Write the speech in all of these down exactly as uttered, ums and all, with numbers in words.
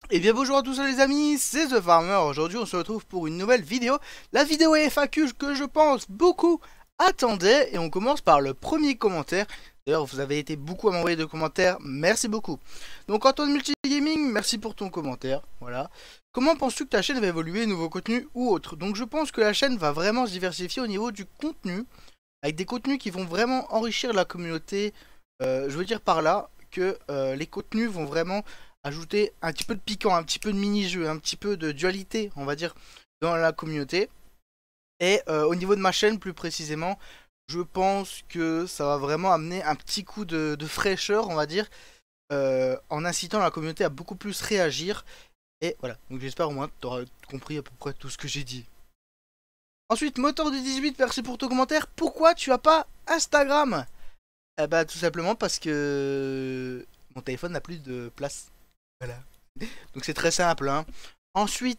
Et bien bonjour à tous les amis, c'est The Farmer. Aujourd'hui on se retrouve pour une nouvelle vidéo. La vidéo F A Q que je pense beaucoup attendaient. Et on commence par le premier commentaire. D'ailleurs vous avez été beaucoup à m'envoyer de commentaires, merci beaucoup. Donc Antoine Multigaming, merci pour ton commentaire. Voilà. Comment penses-tu que ta chaîne va évoluer, nouveaux contenus ou autres? Donc je pense que la chaîne va vraiment se diversifier au niveau du contenu. Avec des contenus qui vont vraiment enrichir la communauté. Euh, je veux dire par là que euh, les contenus vont vraiment ajouter un petit peu de piquant, un petit peu de mini-jeu, un petit peu de dualité, on va dire, dans la communauté. Et euh, au niveau de ma chaîne, plus précisément, je pense que ça va vraiment amener un petit coup de, de fraîcheur, on va dire, euh, en incitant la communauté à beaucoup plus réagir. Et voilà, donc j'espère au moins que tu auras compris à peu près tout ce que j'ai dit. Ensuite, Moteur du dix-huit, merci pour ton commentaire. Pourquoi tu as pas Instagram? Eh bah tout simplement parce que mon téléphone n'a plus de place. Voilà. Donc c'est très simple. Hein. Ensuite,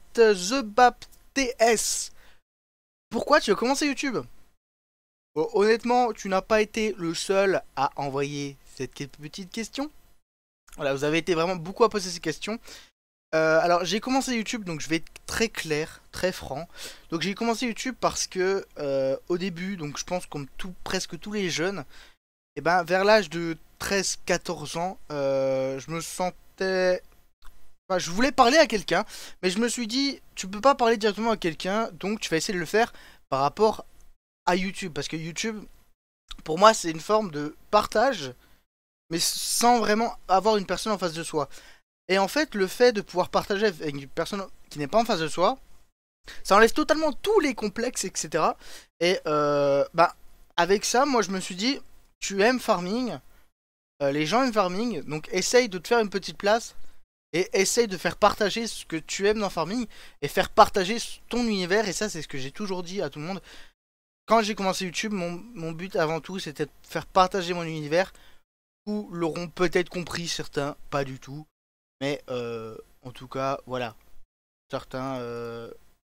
TheBapTS. Pourquoi tu as commencé YouTube? Bon, honnêtement, tu n'as pas été le seul à envoyer cette petite question. Voilà, vous avez été vraiment beaucoup à poser ces questions. Euh, alors j'ai commencé YouTube, donc je vais être très clair, très franc. Donc j'ai commencé YouTube parce que euh, au début, donc je pense comme tout, presque tous les jeunes, et ben vers l'âge de treize quatorze ans, euh, je me sentais... Enfin, je voulais parler à quelqu'un, mais je me suis dit, tu peux pas parler directement à quelqu'un, donc tu vas essayer de le faire par rapport à YouTube. Parce que YouTube, pour moi, c'est une forme de partage, mais sans vraiment avoir une personne en face de soi. Et en fait, le fait de pouvoir partager avec une personne qui n'est pas en face de soi, ça enlève totalement tous les complexes, et cetera. Et euh, bah, avec ça, moi je me suis dit, tu aimes farming, euh, les gens aiment farming, donc essaye de te faire une petite place et essaye de faire partager ce que tu aimes dans farming et faire partager ton univers. Et ça, c'est ce que j'ai toujours dit à tout le monde. Quand j'ai commencé YouTube, mon, mon but avant tout, c'était de faire partager mon univers. Ou l'auront peut-être compris, certains, pas du tout. Mais euh, en tout cas, voilà. Certains, euh,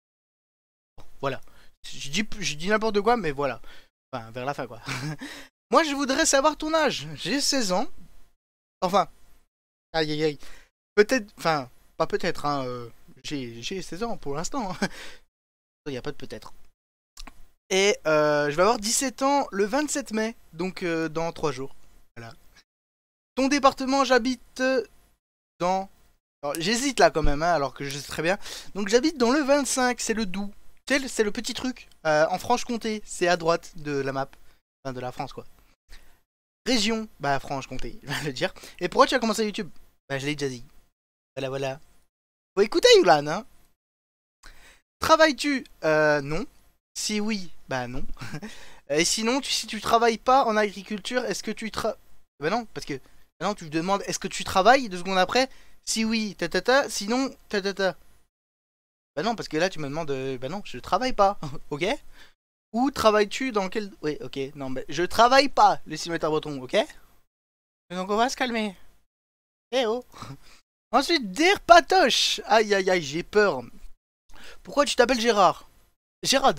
voilà. Je dis, je dis n'importe quoi, mais voilà. Enfin, vers la fin, quoi. Moi, je voudrais savoir ton âge. J'ai seize ans. Enfin, aïe aïe aïe. Peut-être, enfin, pas peut-être, hein. euh, j'ai, j'ai seize ans pour l'instant. Il n'y a pas de peut-être. Et euh, je vais avoir dix-sept ans le vingt-sept mai, donc euh, dans trois jours. Voilà. Ton département, j'habite dans... Alors, j'hésite là quand même, hein, alors que je sais très bien. Donc j'habite dans le vingt-cinq, c'est le Doubs. C'est le, c'est le petit truc. Euh, en Franche-Comté, c'est à droite de la map. Enfin, de la France, quoi. Région, bah Franche-Comté, je vais le dire. Et pourquoi tu as commencé YouTube? Bah je l'ai déjà dit. Voilà, voilà. Faut écouter, Yulan, hein. Travailles-tu? Euh, non. Si oui, bah non. Et sinon, tu, si tu travailles pas en agriculture, est-ce que tu travailles... Bah non, parce que... Bah non, tu te demandes, est-ce que tu travailles deux secondes après? Si oui, ta ta ta, sinon, ta ta ta. Bah non, parce que là, tu me demandes... euh, bah non, je travaille pas, ok? Où travailles-tu dans quel... Oui, ok, non, bah, je travaille pas, le cimetière breton, ok? Donc on va se calmer. Eh oh. Ensuite, Dire Patoche. Aïe aïe aïe, j'ai peur. Pourquoi tu t'appelles Gérard? Gérard.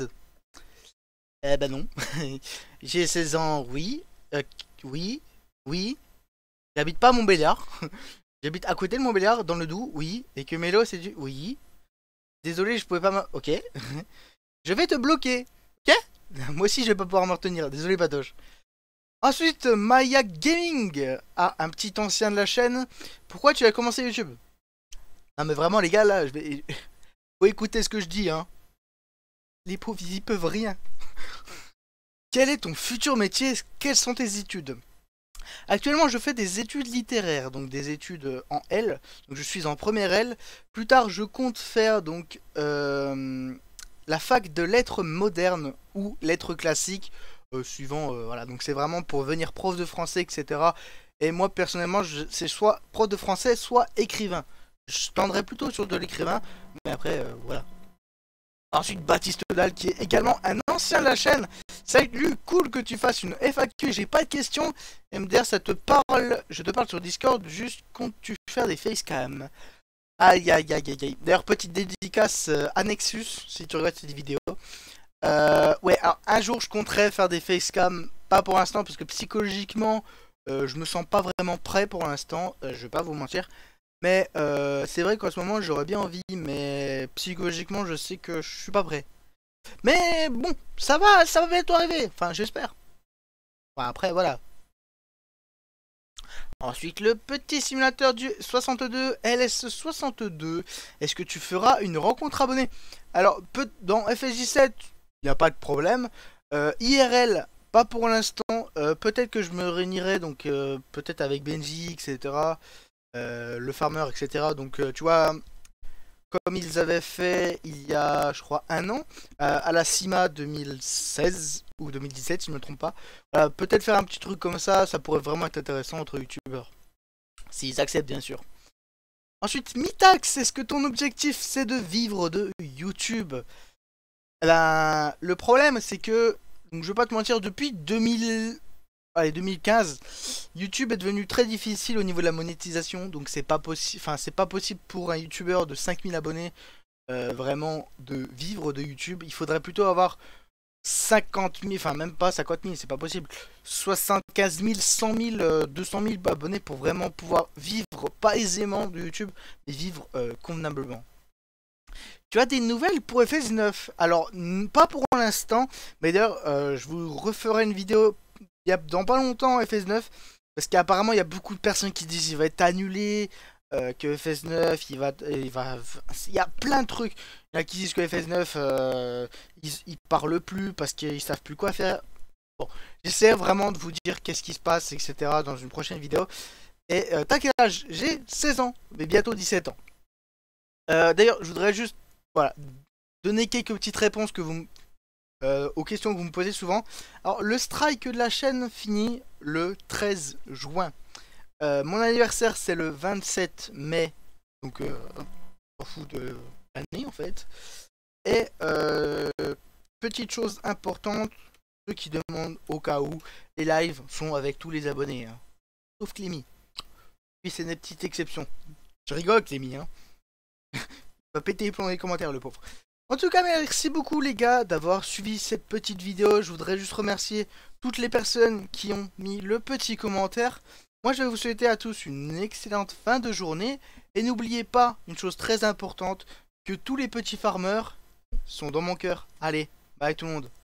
Eh ben non. J'ai seize ans, oui. Euh, oui. Oui. J'habite pas à Montbéliard. J'habite à côté de Montbéliard, dans le Doubs, oui. Et que Mélo, c'est du... Oui. Désolé, je pouvais pas me... Ok. Je vais te bloquer. Ok. Moi aussi, je vais pas pouvoir me retenir. Désolé, Patoche. Ensuite, Maya Gaming. Ah, un petit ancien de la chaîne. Pourquoi tu as commencé YouTube? Non, mais vraiment, les gars, là, je vais... Faut écouter ce que je dis, hein. Les pauvres, ils y peuvent rien. Quel est ton futur métier? Quelles sont tes études? Actuellement, je fais des études littéraires, donc des études en L. Donc, je suis en première L. Plus tard, je compte faire donc euh, la fac de lettres modernes ou lettres classiques, euh, suivant. Euh, voilà, donc c'est vraiment pour devenir prof de français, et cetera. Et moi, personnellement, c'est soit prof de français, soit écrivain. Je tendrais plutôt sur de l'écrivain, mais après, euh, voilà. Ensuite, Baptiste Dalle, qui est également un ancien de la chaîne. Salut, cool que tu fasses une F A Q, j'ai pas de questions. M D R, ça te parle, je te parle sur Discord, juste comptes-tu faire des facecam? Aïe aïe aïe aïe aïe. D'ailleurs, petite dédicace euh, à Nexus, si tu regardes cette vidéo. Euh, ouais, alors un jour je compterai faire des facecam, pas pour l'instant, parce que psychologiquement, euh, je me sens pas vraiment prêt pour l'instant, euh, je vais pas vous mentir. Mais euh, c'est vrai qu'en ce moment j'aurais bien envie, mais psychologiquement je sais que je suis pas prêt. Mais bon, ça va, ça va bientôt arriver. Enfin, j'espère. Enfin, après, voilà. Ensuite, le petit simulateur du soixante-deux, L S soixante-deux. Est-ce que tu feras une rencontre abonnée? Alors, peut dans F S J sept, il n'y a pas de problème. Euh, I R L, pas pour l'instant. Euh, peut-être que je me réunirai, donc euh, peut-être avec Benji, et cetera. Euh, le farmer, et cetera. Donc, euh, tu vois, comme ils avaient fait il y a, je crois, un an, euh, à la CIMA deux mille seize ou deux mille dix-sept, si je ne me trompe pas. Voilà, peut-être faire un petit truc comme ça, ça pourrait vraiment être intéressant entre youtubeurs. S'ils acceptent, bien sûr. Ensuite, Mitax, est-ce que ton objectif c'est de vivre de YouTube? Eh ben, le problème c'est que, donc, je vais pas te mentir, depuis deux mille, allez, deux mille quinze, YouTube est devenu très difficile au niveau de la monétisation, donc c'est pas possible, enfin c'est pas possible pour un YouTuber de cinq mille abonnés euh, vraiment de vivre de YouTube. Il faudrait plutôt avoir cinquante mille, enfin même pas cinquante mille, c'est pas possible. soixante-quinze mille, cent mille, euh, deux cent mille abonnés pour vraiment pouvoir vivre, pas aisément de YouTube, mais vivre euh, convenablement. Tu as des nouvelles pour F S neuf? Alors, pas pour l'instant, mais d'ailleurs, euh, je vous referai une vidéo il y a, dans pas longtemps F S neuf, parce qu'apparemment, il y a beaucoup de personnes qui disent qu'il va être annulé, euh, que F S neuf, il va, il va, il y a plein de trucs. Il y en a qui disent que F S neuf, euh, ils, ils parlent plus parce qu'ils savent plus quoi faire. Bon, j'essaie vraiment de vous dire qu'est-ce qui se passe, et cetera dans une prochaine vidéo. Et euh, t'as quel âge? J'ai seize ans, mais bientôt dix-sept ans. Euh, D'ailleurs, je voudrais juste, voilà, donner quelques petites réponses que vous, euh, aux questions que vous me posez souvent. Alors, le strike de la chaîne finit le treize juin. Euh, mon anniversaire c'est le vingt-sept mai, donc euh, on s'en fout de l'année en fait. Et euh, petite chose importante, ceux qui demandent au cas où, les lives sont avec tous les abonnés, hein. Sauf Clémy. Puis c'est une petite exception. Je rigole Clémy, hein. Il va péter les plombs dans les commentaires le pauvre. En tout cas, merci beaucoup les gars d'avoir suivi cette petite vidéo. Je voudrais juste remercier toutes les personnes qui ont mis le petit commentaire. Moi, je vais vous souhaiter à tous une excellente fin de journée. Et n'oubliez pas une chose très importante, que tous les petits farmers sont dans mon cœur. Allez, bye tout le monde.